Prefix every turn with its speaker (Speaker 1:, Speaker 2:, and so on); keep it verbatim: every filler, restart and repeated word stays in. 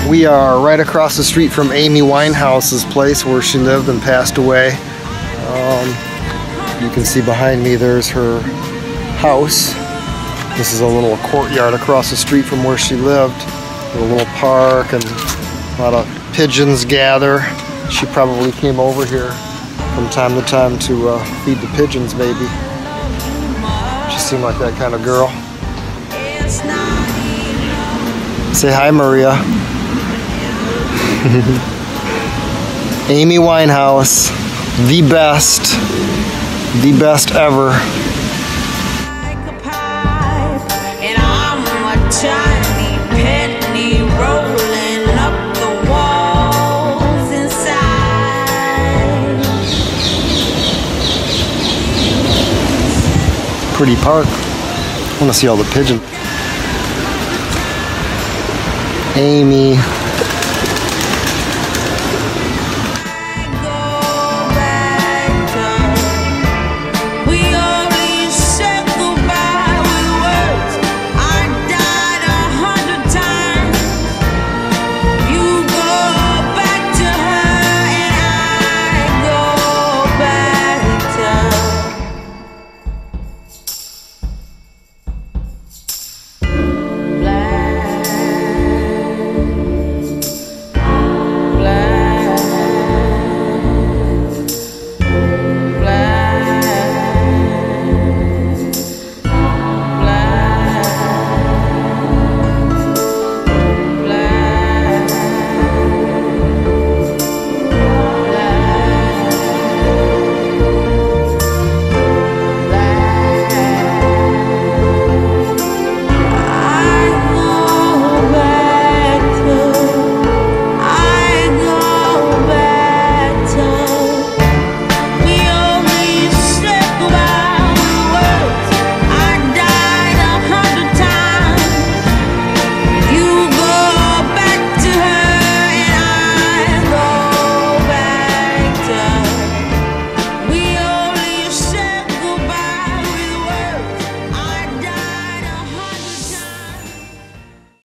Speaker 1: We are right across the street from Amy Winehouse's place where she lived and passed away. Um, you can see behind me there's her house. This is a little courtyard across the street from where she lived. A little park and a lot of pigeons gather. She probably came over here from time to time to uh, feed the pigeons maybe. She seemed like that kind of girl. Say hi, Maria. Amy Winehouse, the best, the best ever. Pretty park. I want to see all the pigeons. Amy.